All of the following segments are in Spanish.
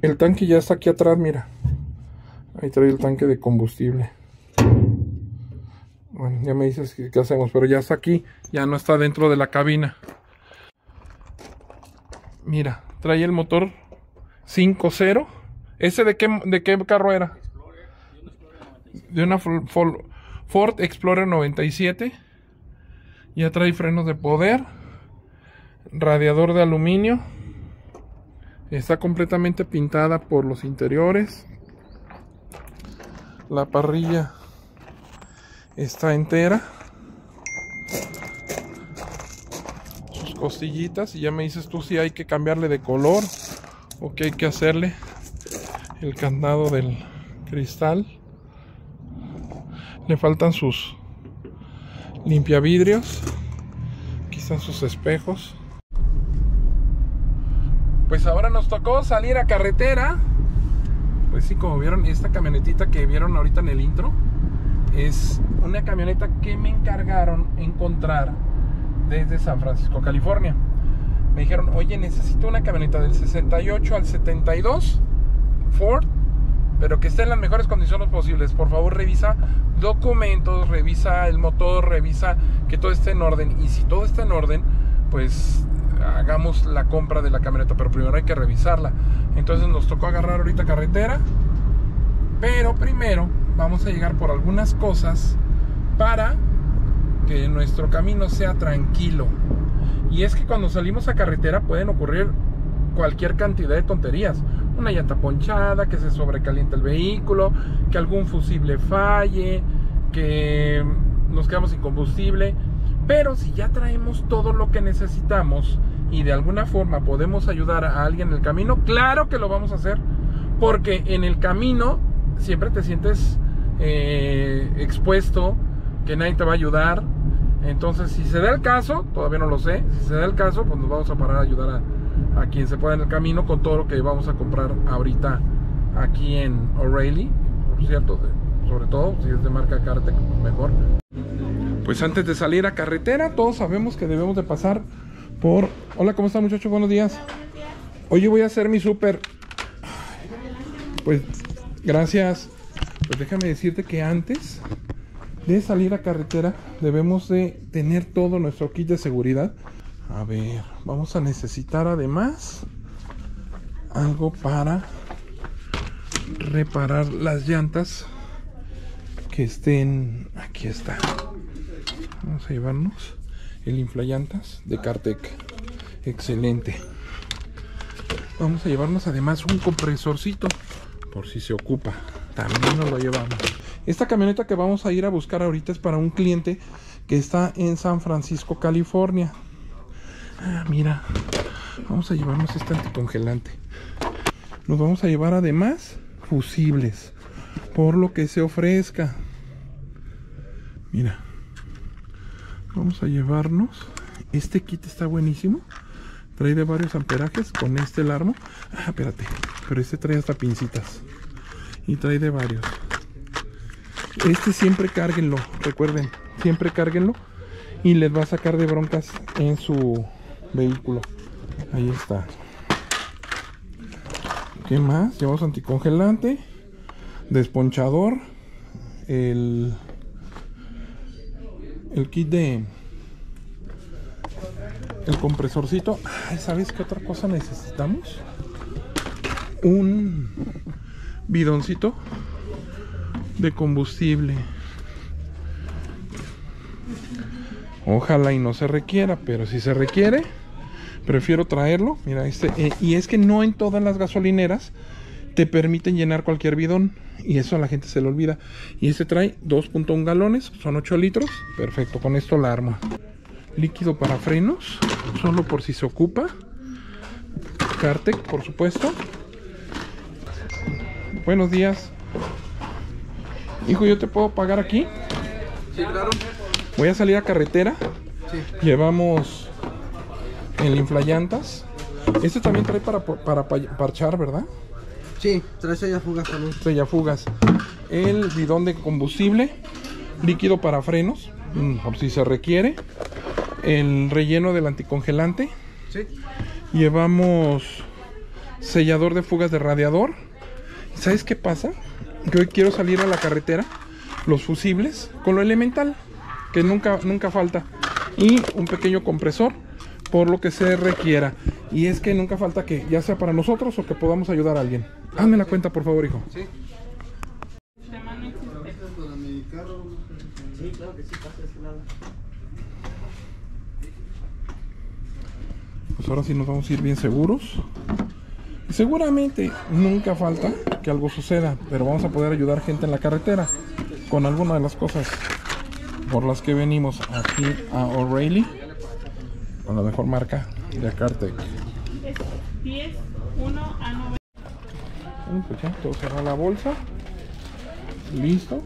El tanque ya está aquí atrás, mira. Ahí trae el tanque de combustible. Bueno, ya me dices qué hacemos, pero ya está aquí. Ya no está dentro de la cabina. Mira, trae el motor 5.0. ¿Ese de qué carro era? De una Ford Explorer 97. Ya trae frenos de poder. Radiador de aluminio. Está completamente pintada por los interiores. La parrilla está entera. Sus costillitas. Y ya me dices tú si hay que cambiarle de color o qué hay que hacerle. El candado del cristal. Le faltan sus limpiavidrios. Aquí están sus espejos. Pues ahora nos tocó salir a carretera. Pues sí, como vieron, esta camionetita que vieron ahorita en el intro es una camioneta que me encargaron encontrar desde San Francisco, California. Me dijeron, oye, necesito una camioneta del 68 al 72 Ford, pero que esté en las mejores condiciones posibles. Por favor, revisa documentos, revisa el motor, revisa que todo esté en orden. Y si todo está en orden, pues hagamos la compra de la camioneta, pero primero hay que revisarla. Entonces nos tocó agarrar ahorita carretera, pero primero vamos a llegar por algunas cosas para que nuestro camino sea tranquilo. Y es que cuando salimos a carretera pueden ocurrir cualquier cantidad de tonterías. Una llanta ponchada, que se sobrecaliente el vehículo, que algún fusible falle, que nos quedamos sin combustible. Pero si ya traemos todo lo que necesitamos y de alguna forma podemos ayudar a alguien en el camino, claro que lo vamos a hacer, porque en el camino siempre te sientes expuesto, que nadie te va a ayudar. Entonces, si se da el caso, todavía no lo sé, si se da el caso, pues nos vamos a parar a ayudar a quien se pueda en el camino con todo lo que vamos a comprar ahorita aquí en O'Reilly. Por cierto, sobre todo si es de marca Kartec, mejor. Pues antes de salir a carretera, todos sabemos que debemos de pasar por... Hola, ¿cómo están, muchachos? Buenos días. Hola, buenos días. Oye, voy a hacer mi súper. Pues, gracias. Pues déjame decirte que antes de salir a carretera debemos de tener todo nuestro kit de seguridad. A ver, vamos a necesitar además algo para reparar las llantas que estén... Aquí está. Vamos a llevarnos el inflallantas de Kartec. Excelente. Vamos a llevarnos además un compresorcito por si se ocupa. También nos lo llevamos. Esta camioneta que vamos a ir a buscar ahorita es para un cliente que está en San Francisco, California. Ah, mira. Vamos a llevarnos este anticongelante. Nos vamos a llevar además fusibles, por lo que se ofrezca. Mira. Vamos a llevarnos. Este kit está buenísimo. Trae de varios amperajes con este alarmo. Ah, espérate. Pero este trae hasta pincitas. Y trae de varios. Este siempre cárguenlo. Recuerden, siempre cárguenlo. Y les va a sacar de broncas en su vehículo. Ahí está. ¿Qué más? Llevamos anticongelante, desponchador, el kit de el compresorcito. Ay, ¿sabes qué otra cosa necesitamos? Un bidoncito de combustible. Ojalá y no se requiera, pero si se requiere, prefiero traerlo. Mira, y es que no en todas las gasolineras te permiten llenar cualquier bidón, y eso a la gente se le olvida. Y este trae 2.1 galones, son 8 litros. Perfecto, con esto la armo. Líquido para frenos, solo por si se ocupa. Kartec, por supuesto. Buenos días. Hijo, ¿yo te puedo pagar aquí? Sí, claro. Voy a salir a carretera. Sí. Llevamos el inflallantas. Este también trae para parchar, ¿verdad? Sí, trae sellafugas también. Sellafugas. El bidón de combustible. Líquido para frenos, por si se requiere. El relleno del anticongelante. Sí. Llevamos sellador de fugas de radiador. ¿Sabes qué pasa? Que hoy quiero salir a la carretera, los fusibles, con lo elemental, que nunca falta, y un pequeño compresor, por lo que se requiera. Y es que nunca falta que, ya sea para nosotros o que podamos ayudar a alguien. Hazme la cuenta, por favor, hijo. Sí. Pues ahora sí nos vamos a ir bien seguros. Y seguramente nunca falta que algo suceda, pero vamos a poder ayudar gente en la carretera con alguna de las cosas por las que venimos aquí a O'Reilly, con la mejor marca de Cartec. Es 10, 1 a 90. Pues ya, todo cerrado la bolsa. Listo.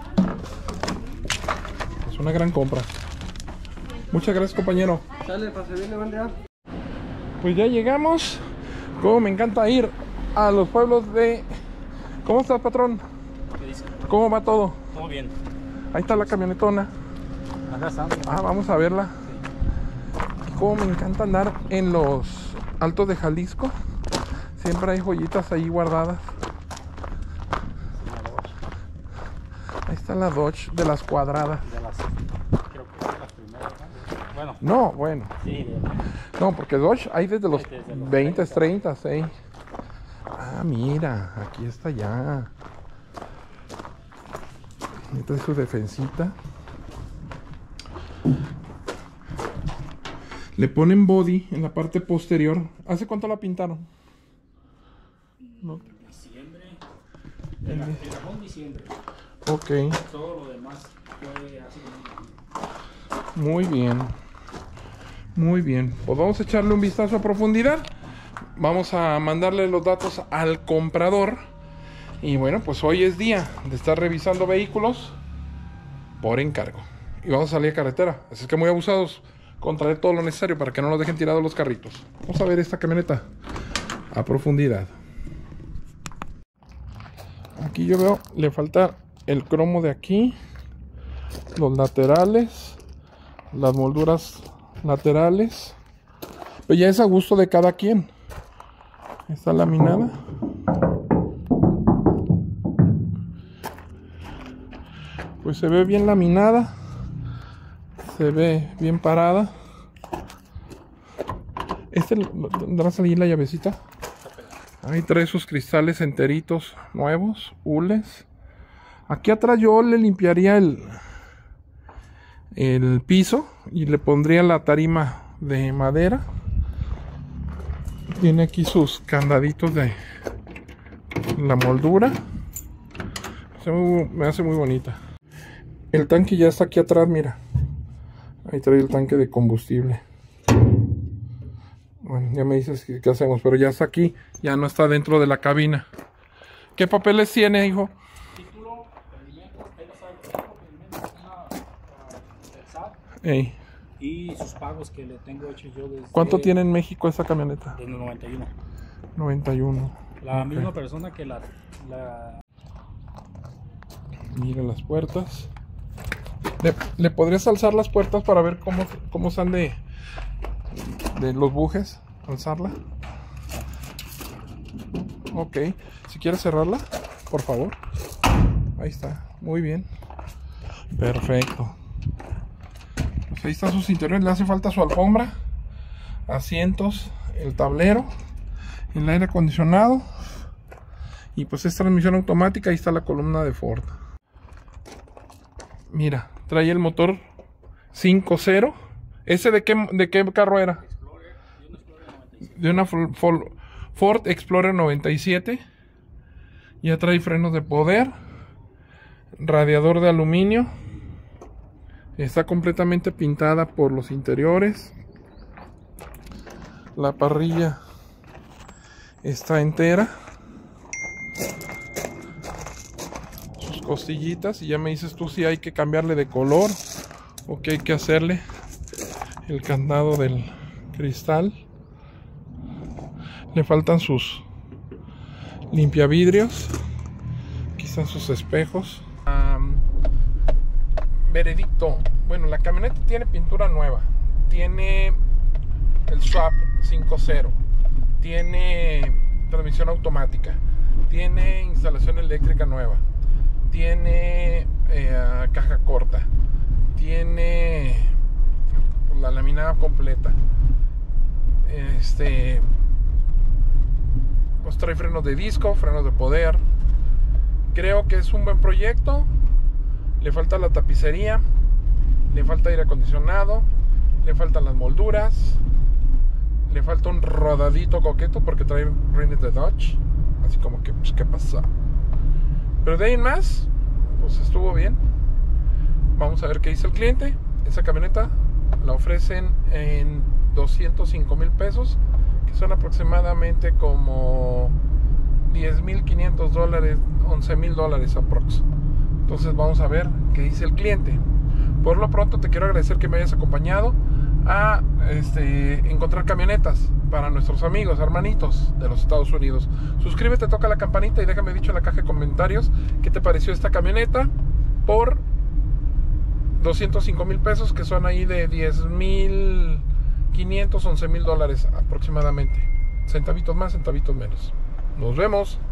Es una gran compra. Muchas gracias, compañero. Sale, pase bien, buen día. Pues ya llegamos. Como me encanta ir a los pueblos de... ¿Cómo estás, patrón? ¿Qué dice? ¿Cómo va todo? Todo bien. Ahí está la camionetona. Acá estamos. Vamos a verla. Como me encanta andar en los altos de Jalisco. Siempre hay joyitas ahí guardadas. Ahí está la Dodge de las cuadradas. Creo que es las primeras, ¿no? Bueno. No, bueno. Sí, No, porque Dodge hay desde los Desde los 20, 30, sí. Ah, mira, aquí está ya. Esta es su defensita. Le ponen body en la parte posterior. ¿Hace cuánto la pintaron? No. diciembre. El cajón diciembre. Ok, Todo lo demás fue así. muy bien. Muy bien. Pues vamos a echarle un vistazo a profundidad. Vamos a mandarle los datos al comprador. Y bueno, pues hoy es día de estar revisando vehículos por encargo. Y vamos a salir a carretera. Así es que muy abusados con traer todo lo necesario para que no nos dejen tirados los carritos. Vamos a ver esta camioneta a profundidad. Aquí yo veo, le falta el cromo de aquí, los laterales, las molduras laterales, pero ya es a gusto de cada quien. Está laminada. Pues se ve bien laminada, se ve bien parada. ¿Tendrá a salir la llavecita? Ahí trae sus cristales enteritos nuevos, hules. Aquí atrás yo le limpiaría el piso y le pondría la tarima de madera. Tiene aquí candaditos de la moldura. Me hace muy bonita. El tanque ya está aquí atrás, mira. Ahí trae el tanque de combustible. Bueno, ya me dices qué hacemos, pero ya está aquí, ya no está dentro de la cabina. ¿Qué papeles tiene, hijo? Título, alimentos, ahí lo sabe, del SAT. Ey. Y sus pagos que le tengo hechos yo desde... ¿Cuánto tiene en México esa camioneta? Desde el 91. 91. La Ok. misma persona que la... Mira las puertas. ¿Le podrías alzar las puertas para ver cómo están de los bujes? Alzarla. Ok. Si quieres cerrarla, por favor. Ahí está. Muy bien. Perfecto. Pues ahí están sus interiores. Le hace falta su alfombra, asientos, el tablero, el aire acondicionado. Y pues es transmisión automática. Ahí está la columna de Ford. Mira, trae el motor 5.0. ¿Ese de qué carro era? De una Ford Explorer 97. Ya trae frenos de poder, radiador de aluminio. Está completamente pintada por los interiores. La parrilla está entera. Sus costillitas. Y ya me dices tú si hay que cambiarle de color o que hay que hacerle. El candado del cristal. Le faltan sus limpiavidrios. Aquí están sus espejos. Veredicto. Bueno, la camioneta tiene pintura nueva. Tiene el swap 5.0. Tiene transmisión automática, tiene instalación eléctrica nueva, tiene caja corta, tiene la laminada completa, pues trae frenos de disco, frenos de poder. Creo que es un buen proyecto. Le falta la tapicería, le falta aire acondicionado, le faltan las molduras, le falta un rodadito coqueto porque trae rines de Dodge, así como que pues qué pasa. Pero de ahí en más, pues estuvo bien. Vamos a ver qué dice el cliente. Esa camioneta la ofrecen en 205,000 pesos, que son aproximadamente como $10,500, $11,000 aprox. Entonces vamos a ver qué dice el cliente. Por lo pronto te quiero agradecer que me hayas acompañado a encontrar camionetas para nuestros amigos, hermanitos de los Estados Unidos. Suscríbete, toca la campanita y déjame dicho en la caja de comentarios qué te pareció esta camioneta por 205,000 pesos, que son ahí de $10,500, $11,000 aproximadamente. Centavitos más, centavitos menos. Nos vemos.